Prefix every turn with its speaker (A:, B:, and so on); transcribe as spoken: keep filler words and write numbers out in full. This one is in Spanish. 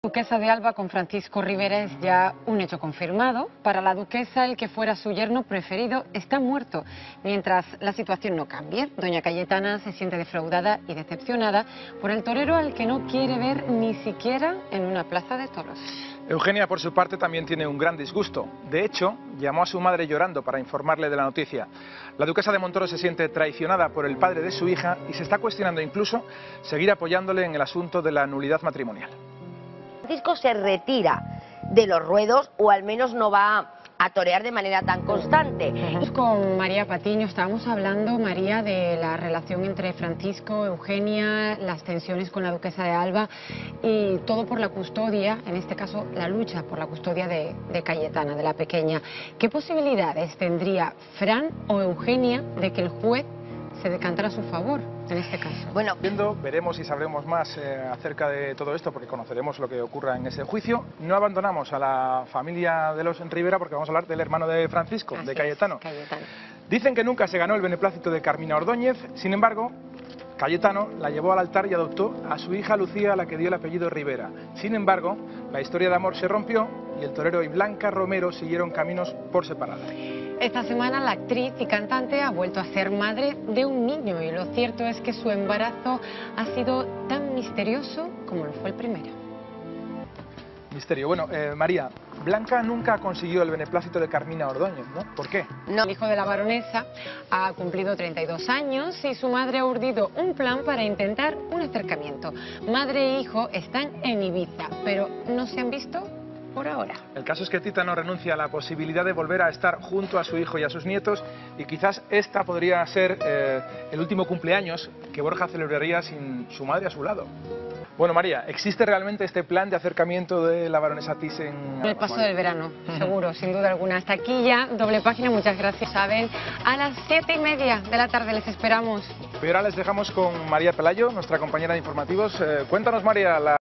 A: Duquesa de Alba con Francisco Rivera es ya un hecho confirmado. Para la duquesa, el que fuera su yerno preferido está muerto. Mientras la situación no cambie, doña Cayetana se siente defraudada y decepcionada por el torero al que no quiere ver ni siquiera en una plaza de toros.
B: Eugenia, por su parte, también tiene un gran disgusto. De hecho, llamó a su madre llorando para informarle de la noticia. La duquesa de Montoro se siente traicionada por el padre de su hija y se está cuestionando incluso seguir apoyándole en el asunto de la nulidad matrimonial.
C: Francisco se retira de los ruedos, o al menos no va a torear de manera tan constante.
A: Con María Patiño estábamos hablando, María, de la relación entre Francisco, Eugenia, las tensiones con la duquesa de Alba y todo por la custodia, en este caso la lucha por la custodia de, de Cayetana, de la pequeña. ¿Qué posibilidades tendría Fran o Eugenia de que el juez se decantara a su favor en este caso?
C: Bueno,
B: Viendo, veremos y sabremos más eh, acerca de todo esto porque conoceremos lo que ocurra en ese juicio. No abandonamos a la familia de los Rivera porque vamos a hablar del hermano de Francisco,
A: Así
B: de Cayetano.
A: es, Cayetano.
B: Dicen que nunca se ganó el beneplácito de Carmina Ordóñez, sin embargo, Cayetano la llevó al altar y adoptó a su hija Lucía, a la que dio el apellido Rivera. Sin embargo, la historia de amor se rompió y el torero y Blanca Romero siguieron caminos por separado.
A: Esta semana la actriz y cantante ha vuelto a ser madre de un niño y lo cierto es que su embarazo ha sido tan misterioso como lo fue el primero.
B: Misterio. Bueno, eh, María, Blanca nunca consiguió el beneplácito de Carmina Ordóñez, ¿no? ¿Por qué?
A: No. El hijo de la baronesa ha cumplido treinta y dos años y su madre ha urdido un plan para intentar un acercamiento. Madre e hijo están en Ibiza, pero no se han visto por ahora.
B: El caso es que Tita no renuncia a la posibilidad de volver a estar junto a su hijo y a sus nietos y quizás esta podría ser eh, el último cumpleaños que Borja celebraría sin su madre a su lado. Bueno, María, ¿existe realmente este plan de acercamiento de la baronesa Thyssen?
A: El paso del verano, seguro, sin duda alguna. Hasta aquí ya, doble página, muchas gracias. Saben, a las siete y media de la tarde les esperamos.
B: Pero ahora les dejamos con María Pelayo, nuestra compañera de informativos. Eh, cuéntanos, María, la